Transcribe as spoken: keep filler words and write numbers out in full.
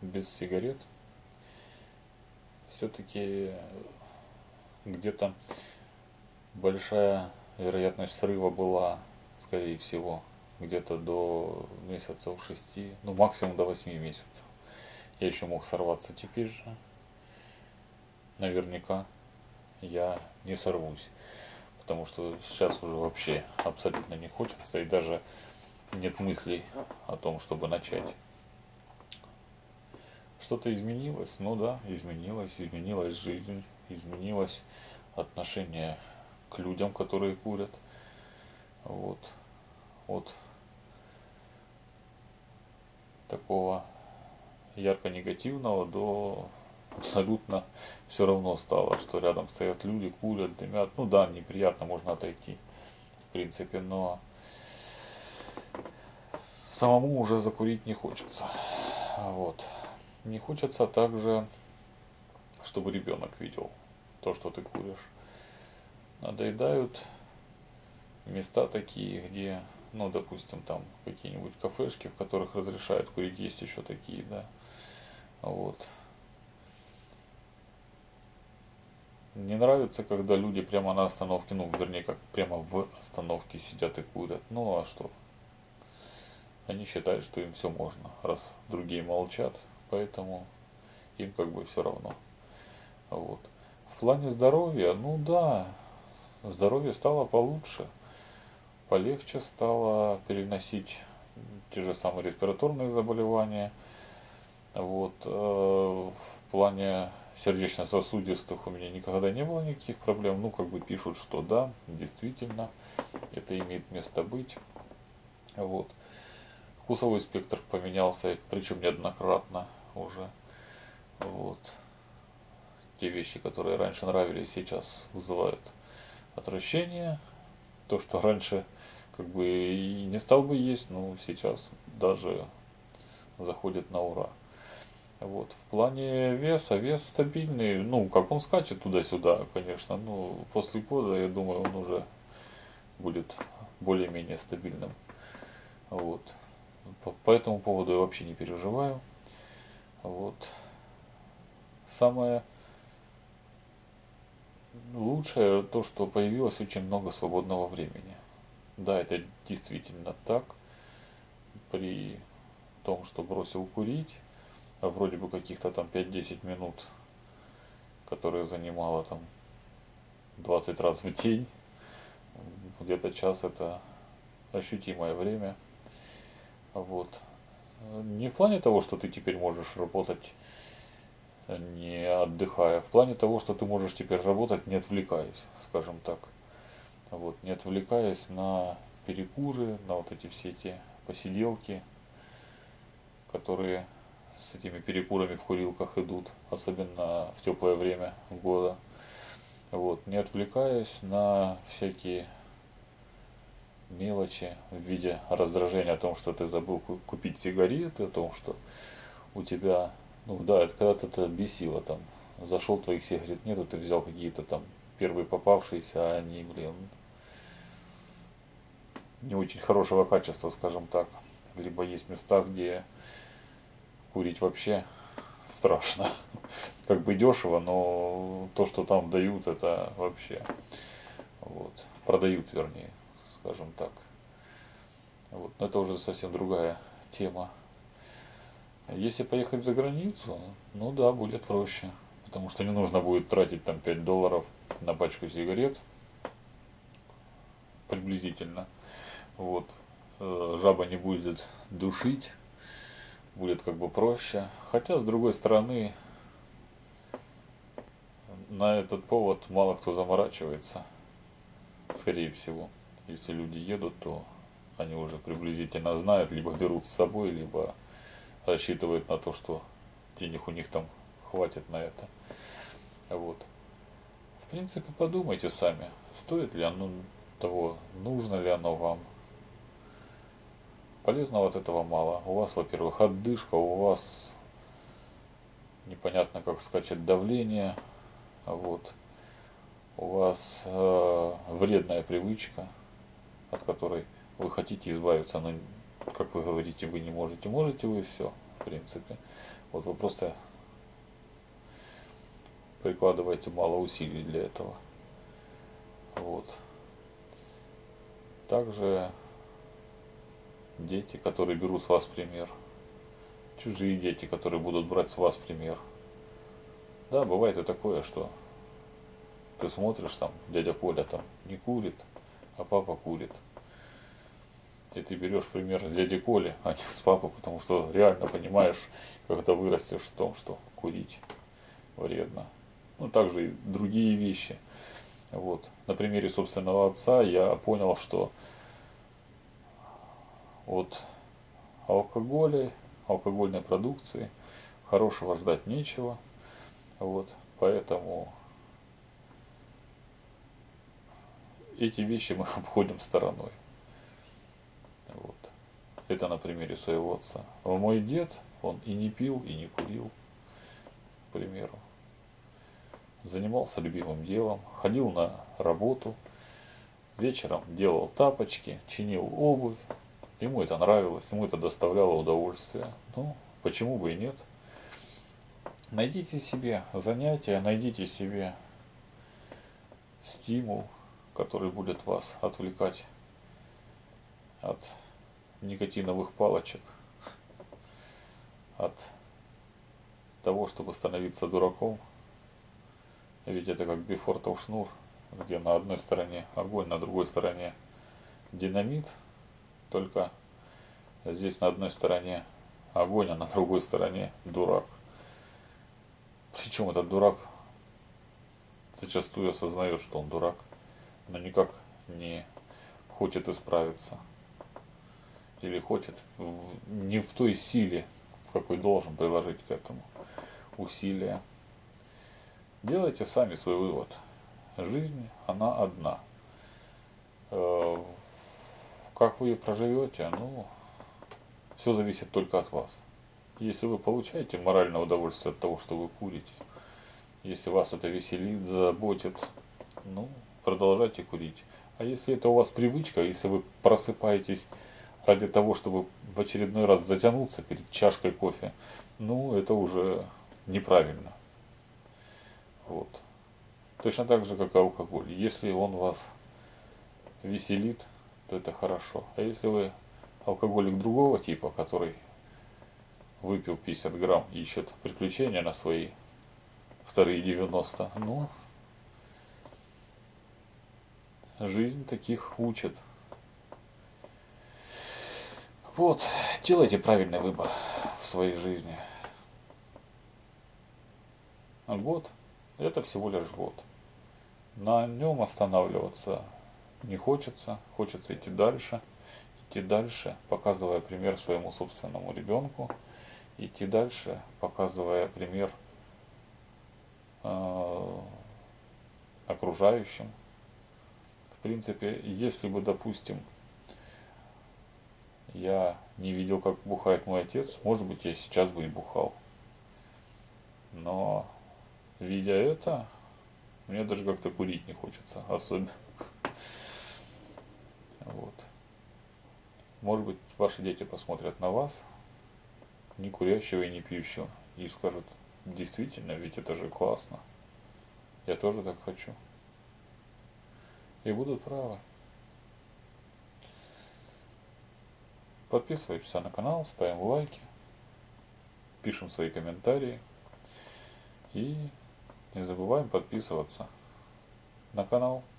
без сигарет, все-таки где-то большая вероятность срыва была, скорее всего, где-то до месяцев шести, ну максимум до восьми месяцев. Я еще мог сорваться, теперь же наверняка я не сорвусь, потому что сейчас уже вообще абсолютно не хочется и даже нет мыслей о том, чтобы начать. Что-то изменилось? Ну да, изменилось, изменилась жизнь, изменилось отношение к людям, которые курят. Вот. От такого ярко негативного до абсолютно все равно стало, что рядом стоят люди, курят, дымят. Ну да, неприятно, можно отойти, в принципе, но самому уже закурить не хочется. Вот. Не хочется также, чтобы ребенок видел то, что ты куришь. Надоедают места такие, где, ну, допустим, там какие-нибудь кафешки, в которых разрешают курить, есть еще такие, да. Вот. Не нравится, когда люди прямо на остановке, ну, вернее, как прямо в остановке сидят и курят. Ну, а что? Они считают, что им все можно, раз другие молчат, поэтому им как бы все равно. Вот. В плане здоровья, ну да, здоровье стало получше, полегче стало переносить те же самые респираторные заболевания. Вот. В плане сердечно-сосудистых у меня никогда не было никаких проблем. Ну, как бы пишут, что да, действительно, это имеет место быть. Вот. Вкусовой спектр поменялся, причем неоднократно уже. Вот. Те вещи, которые раньше нравились, сейчас вызывают отвращение. То, что раньше как бы и не стал бы есть, но сейчас даже заходит на ура. Вот. В плане веса, вес стабильный, ну, как он скачет туда-сюда, конечно, ну, после года, я думаю, он уже будет более-менее стабильным. Вот. По, по этому поводу я вообще не переживаю. Вот. Самое лучшее то, что появилось очень много свободного времени. Да, это действительно так. При том, что бросил курить, а вроде бы каких-то там пять-десять минут, которые занимало там двадцать раз в день, где-то час это ощутимое время. Вот. Не в плане того, что ты теперь можешь работать не отдыхая, в плане того, что ты можешь теперь работать не отвлекаясь, скажем так. Вот, не отвлекаясь на перекуры, на вот эти все эти посиделки, которые с этими перекурами в курилках идут, особенно в теплое время года. Вот, не отвлекаясь на всякие мелочи в виде раздражения о том, что ты забыл купить сигареты, о том, что у тебя, ну да, это когда-то это бесило, там, зашел, твоих сигарет нету, ты взял какие-то там первые попавшиеся, а они, блин, не очень хорошего качества, скажем так. Либо есть места, где курить вообще страшно. Как бы дешево, но то, что там дают, это вообще, вот, продают, вернее, скажем так. Вот. Но это уже совсем другая тема. Если поехать за границу, ну да, будет проще. Потому что не нужно будет тратить там пять долларов на пачку сигарет. Приблизительно. Вот. Жаба не будет душить. Будет как бы проще. Хотя, с другой стороны, на этот повод мало кто заморачивается. Скорее всего. Если люди едут, то они уже приблизительно знают, либо берут с собой, либо рассчитывают на то, что денег у них там хватит на это. Вот. В принципе, подумайте сами, стоит ли оно того, нужно ли оно вам. Полезного от этого мало. У вас, во-первых, отдышка, у вас непонятно, как скачет давление. Вот. У вас э, вредная привычка, от которой вы хотите избавиться, но, как вы говорите, вы не можете. Можете вы все, в принципе. Вот вы просто прикладываете мало усилий для этого. Вот. Также дети, которые берут с вас пример. Чужие дети, которые будут брать с вас пример. Да, бывает и такое, что ты смотришь, там, дядя Коля там не курит, а папа курит. И ты берешь пример с дяди Коли, а не с папы, потому что реально понимаешь, когда вырастешь в том, что курить вредно. Ну, также и другие вещи. Вот. На примере собственного отца я понял, что от алкоголя, алкогольной продукции хорошего ждать нечего. Вот. Поэтому эти вещи мы обходим стороной. Вот. Это на примере своего отца. А мой дед, он и не пил, и не курил, к примеру. Занимался любимым делом, ходил на работу, вечером делал тапочки, чинил обувь. Ему это нравилось, ему это доставляло удовольствие. Ну, почему бы и нет? Найдите себе занятия, найдите себе стимул, который будет вас отвлекать от никотиновых палочек, от того, чтобы становиться дураком. Ведь это как бифортов шнур, где на одной стороне огонь, на другой стороне динамит, только здесь на одной стороне огонь, а на другой стороне дурак. Причем этот дурак зачастую осознает, что он дурак, но никак не хочет исправиться. Или хочет не в той силе, в какой должен приложить к этому усилия. Делайте сами свой вывод. Жизнь, она одна. Как вы ее проживете, ну, все зависит только от вас. Если вы получаете моральное удовольствие от того, что вы курите, если вас это веселит, заботит, ну, продолжайте курить. А если это у вас привычка, если вы просыпаетесь ради того, чтобы в очередной раз затянуться перед чашкой кофе, ну, это уже неправильно. Вот. Точно так же, как и алкоголь. Если он вас веселит, то это хорошо. А если вы алкоголик другого типа, который выпил пятьдесят грамм и ищет приключения на свои вторые девяносто, ну, жизнь таких учит. Вот, делайте правильный выбор в своей жизни. А год – это всего лишь год. На нем останавливаться не хочется, хочется идти дальше, идти дальше, показывая пример своему собственному ребенку, идти дальше, показывая пример э, окружающим. В принципе, если бы, допустим, я не видел, как бухает мой отец, может быть, я сейчас бы и бухал. Но, видя это, мне даже как-то курить не хочется, особенно. Вот. Может быть, ваши дети посмотрят на вас, не курящего и не пьющего, и скажут: действительно, ведь это же классно. Я тоже так хочу. И будут правы. Подписываемся на канал, ставим лайки, пишем свои комментарии. И не забываем подписываться на канал.